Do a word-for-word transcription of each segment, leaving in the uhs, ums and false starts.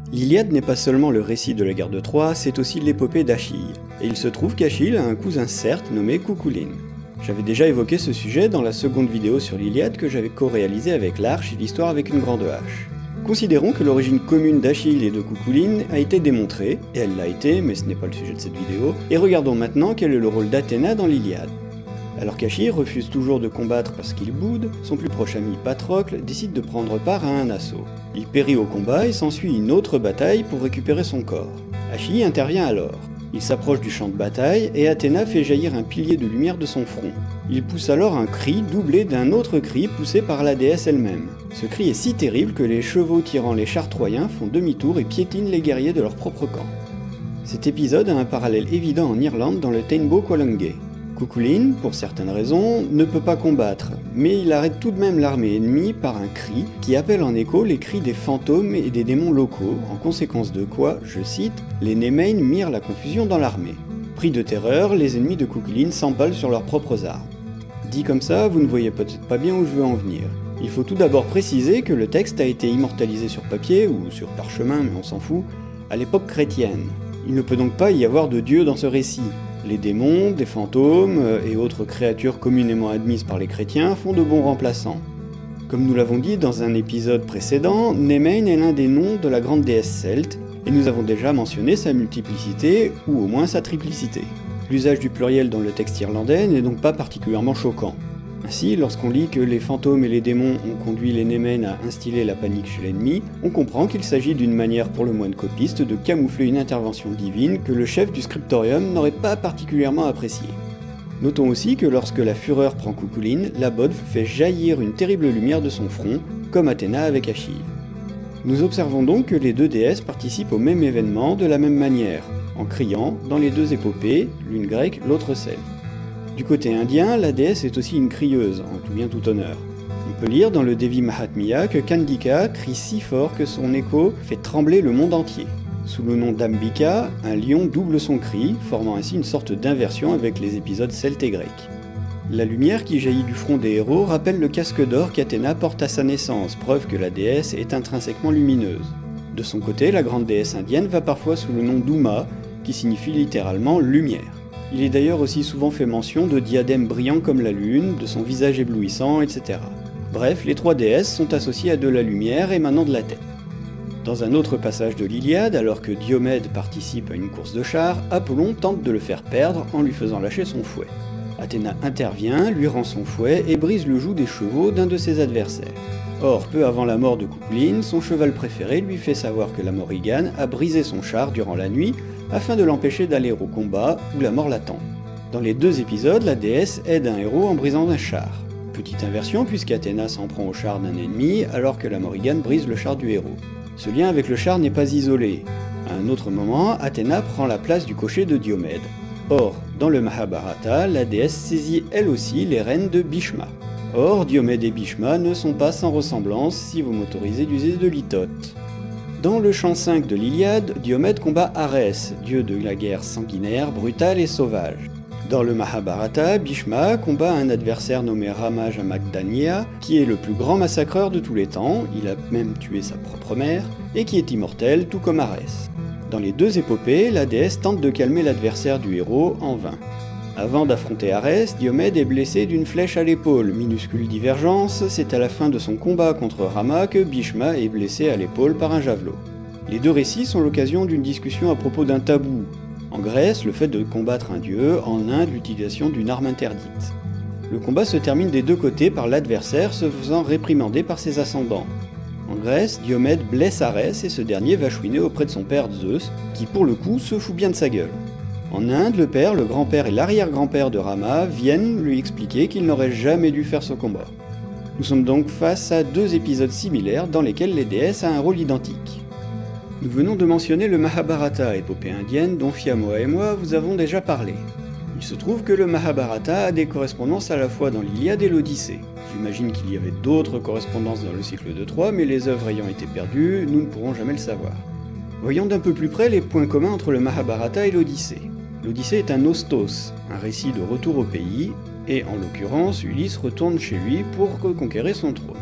L'Iliade n'est pas seulement le récit de la guerre de Troie, c'est aussi l'épopée d'Achille. Et il se trouve qu'Achille a un cousin certes nommé Cuchulainn. J'avais déjà évoqué ce sujet dans la seconde vidéo sur l'Iliade que j'avais co-réalisée avec l'Arche et l'Histoire avec une grande hache. Considérons que l'origine commune d'Achille et de Cuchulainn a été démontrée, et elle l'a été, mais ce n'est pas le sujet de cette vidéo, et regardons maintenant quel est le rôle d'Athéna dans l'Iliade. Alors qu'Achille refuse toujours de combattre parce qu'il boude, son plus proche ami Patrocle décide de prendre part à un assaut. Il périt au combat et s'ensuit une autre bataille pour récupérer son corps. Achille intervient alors. Il s'approche du champ de bataille et Athéna fait jaillir un pilier de lumière de son front. Il pousse alors un cri doublé d'un autre cri poussé par la déesse elle-même. Ce cri est si terrible que les chevaux tirant les chars troyens font demi-tour et piétinent les guerriers de leur propre camp. Cet épisode a un parallèle évident en Irlande dans le Tainbo Quolungay. Cuchulainn, pour certaines raisons, ne peut pas combattre, mais il arrête tout de même l'armée ennemie par un cri qui appelle en écho les cris des fantômes et des démons locaux, en conséquence de quoi, je cite, les Némain mirent la confusion dans l'armée. Pris de terreur, les ennemis de Cuchulainn s'empalent sur leurs propres armes. Dit comme ça, vous ne voyez peut-être pas bien où je veux en venir. Il faut tout d'abord préciser que le texte a été immortalisé sur papier, ou sur parchemin, mais on s'en fout, à l'époque chrétienne. Il ne peut donc pas y avoir de Dieu dans ce récit. Les démons, des fantômes et autres créatures communément admises par les chrétiens font de bons remplaçants. Comme nous l'avons dit dans un épisode précédent, Némain est l'un des noms de la grande déesse celte, et nous avons déjà mentionné sa multiplicité, ou au moins sa triplicité. L'usage du pluriel dans le texte irlandais n'est donc pas particulièrement choquant. Ainsi, lorsqu'on lit que les fantômes et les démons ont conduit les Némain à instiller la panique chez l'ennemi, on comprend qu'il s'agit d'une manière pour le moine copiste de camoufler une intervention divine que le chef du scriptorium n'aurait pas particulièrement appréciée. Notons aussi que lorsque la fureur prend Cuchulainn, la Bodve fait jaillir une terrible lumière de son front, comme Athéna avec Achille. Nous observons donc que les deux déesses participent au même événement de la même manière, en criant dans les deux épopées, l'une grecque, l'autre celte. Du côté indien, la déesse est aussi une crieuse, en tout bien tout honneur. On peut lire dans le Devi Mahatmya que Kandika crie si fort que son écho fait trembler le monde entier. Sous le nom d'Ambika, un lion double son cri, formant ainsi une sorte d'inversion avec les épisodes celtes et grecs. La lumière qui jaillit du front des héros rappelle le casque d'or qu'Athéna porte à sa naissance, preuve que la déesse est intrinsèquement lumineuse. De son côté, la grande déesse indienne va parfois sous le nom d'Uma, qui signifie littéralement lumière. Il est d'ailleurs aussi souvent fait mention de diadèmes brillants comme la lune, de son visage éblouissant, et cetera. Bref, les trois déesses sont associées à de la lumière émanant de la tête. Dans un autre passage de l'Iliade, alors que Diomède participe à une course de chars, Apollon tente de le faire perdre en lui faisant lâcher son fouet. Athéna intervient, lui rend son fouet et brise le joug des chevaux d'un de ses adversaires. Or, peu avant la mort de Cuchulainn, son cheval préféré lui fait savoir que la Morrigan a brisé son char durant la nuit afin de l'empêcher d'aller au combat où la mort l'attend. Dans les deux épisodes, la déesse aide un héros en brisant un char. Petite inversion puisqu'Athéna s'en prend au char d'un ennemi alors que la Morrigan brise le char du héros. Ce lien avec le char n'est pas isolé. À un autre moment, Athéna prend la place du cocher de Diomède. Or, dans le Mahabharata, la déesse saisit elle aussi les rênes de Bhishma. Or, Diomède et Bhishma ne sont pas sans ressemblance si vous m'autorisez d'user de litote. Dans le chant cinq de l'Iliade, Diomède combat Arès, dieu de la guerre sanguinaire, brutale et sauvage. Dans le Mahabharata, Bhishma combat un adversaire nommé Rama Jamadagnya, qui est le plus grand massacreur de tous les temps, il a même tué sa propre mère, et qui est immortel tout comme Arès. Dans les deux épopées, la déesse tente de calmer l'adversaire du héros en vain. Avant d'affronter Arès, Diomède est blessé d'une flèche à l'épaule. Minuscule divergence, c'est à la fin de son combat contre Rama que Bhishma est blessé à l'épaule par un javelot. Les deux récits sont l'occasion d'une discussion à propos d'un tabou. En Grèce, le fait de combattre un dieu, en Inde, l'utilisation d'une arme interdite. Le combat se termine des deux côtés par l'adversaire se faisant réprimander par ses ascendants. En Grèce, Diomède blesse Arès et ce dernier va chouiner auprès de son père Zeus, qui pour le coup se fout bien de sa gueule. En Inde, le père, le grand-père et l'arrière-grand-père de Rama viennent lui expliquer qu'il n'aurait jamais dû faire ce combat. Nous sommes donc face à deux épisodes similaires dans lesquels les déesses ont un rôle identique. Nous venons de mentionner le Mahabharata, épopée indienne dont Fiamma et moi vous avons déjà parlé. Il se trouve que le Mahabharata a des correspondances à la fois dans l'Iliade et l'Odyssée. J'imagine qu'il y avait d'autres correspondances dans le cycle de Troie, mais les œuvres ayant été perdues, nous ne pourrons jamais le savoir. Voyons d'un peu plus près les points communs entre le Mahabharata et l'Odyssée. L'Odyssée est un ostos, un récit de retour au pays, et en l'occurrence, Ulysse retourne chez lui pour reconquérir son trône.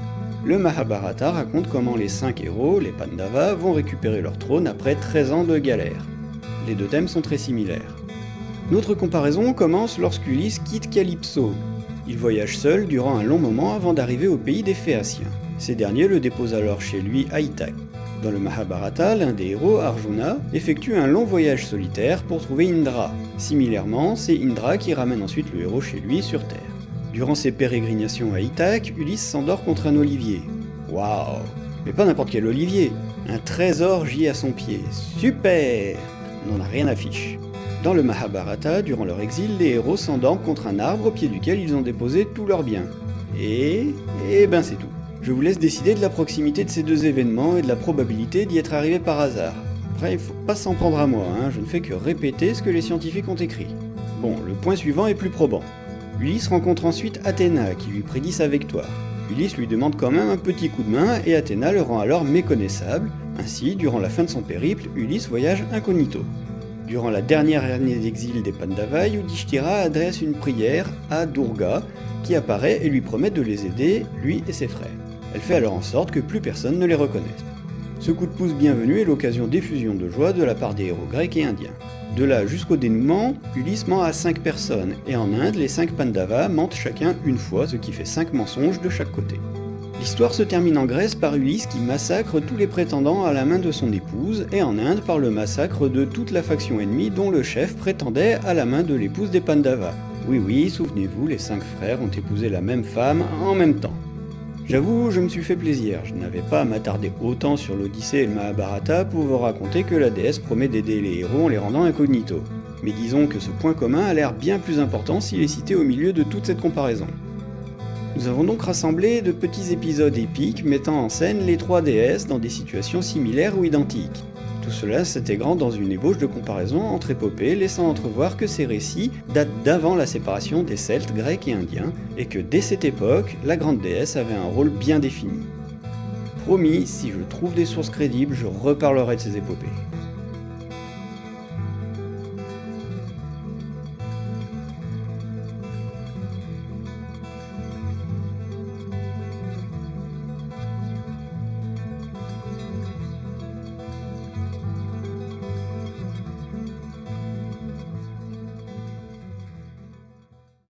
Le Mahabharata raconte comment les cinq héros, les Pandavas, vont récupérer leur trône après treize ans de galère. Les deux thèmes sont très similaires. Notre comparaison commence lorsqu'Ulysse quitte Calypso. Il voyage seul durant un long moment avant d'arriver au pays des Phéaciens. Ces derniers le déposent alors chez lui à Ithaque. Dans le Mahabharata, l'un des héros, Arjuna, effectue un long voyage solitaire pour trouver Indra. Similairement, c'est Indra qui ramène ensuite le héros chez lui sur Terre. Durant ses pérégrinations à Ithaque, Ulysse s'endort contre un olivier. Waouh! Mais pas n'importe quel olivier, un trésor gît à son pied. Super! On n'en a rien à fiche. Dans le Mahabharata, durant leur exil, les héros s'endorment contre un arbre au pied duquel ils ont déposé tous leurs biens. Et... et ben c'est tout. Je vous laisse décider de la proximité de ces deux événements et de la probabilité d'y être arrivé par hasard. Après, il faut pas s'en prendre à moi, hein, je ne fais que répéter ce que les scientifiques ont écrit. Bon, le point suivant est plus probant. Ulysse rencontre ensuite Athéna, qui lui prédit sa victoire. Ulysse lui demande quand même un petit coup de main, et Athéna le rend alors méconnaissable. Ainsi, durant la fin de son périple, Ulysse voyage incognito. Durant la dernière année d'exil des Pandavas, Yudhishthira adresse une prière à Durga, qui apparaît et lui promet de les aider, lui et ses frères. Elle fait alors en sorte que plus personne ne les reconnaisse. Ce coup de pouce bienvenu est l'occasion d'effusion de joie de la part des héros grecs et indiens. De là jusqu'au dénouement, Ulysse ment à cinq personnes, et en Inde, les cinq Pandavas mentent chacun une fois, ce qui fait cinq mensonges de chaque côté. L'histoire se termine en Grèce par Ulysse qui massacre tous les prétendants à la main de son épouse, et en Inde par le massacre de toute la faction ennemie dont le chef prétendait à la main de l'épouse des Pandavas. Oui oui, souvenez-vous, les cinq frères ont épousé la même femme en même temps. J'avoue, je me suis fait plaisir, je n'avais pas à m'attarder autant sur l'Odyssée et le Mahabharata pour vous raconter que la déesse promet d'aider les héros en les rendant incognito. Mais disons que ce point commun a l'air bien plus important s'il est cité au milieu de toute cette comparaison. Nous avons donc rassemblé de petits épisodes épiques mettant en scène les trois déesses dans des situations similaires ou identiques. Tout cela s'intégrant dans une ébauche de comparaison entre épopées, laissant entrevoir que ces récits datent d'avant la séparation des Celtes, Grecs et Indiens, et que dès cette époque, la grande déesse avait un rôle bien défini. Promis, si je trouve des sources crédibles, je reparlerai de ces épopées.